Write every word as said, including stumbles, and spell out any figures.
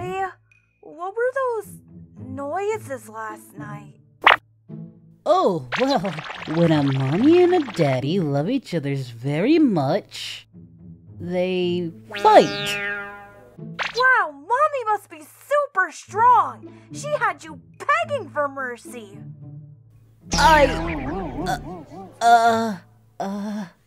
Daddy, what were those noises last night? Oh, well, when a mommy and a daddy love each other very much, they fight. Wow, Mommy must be super strong. She had you begging for mercy. I... Uh... Uh... uh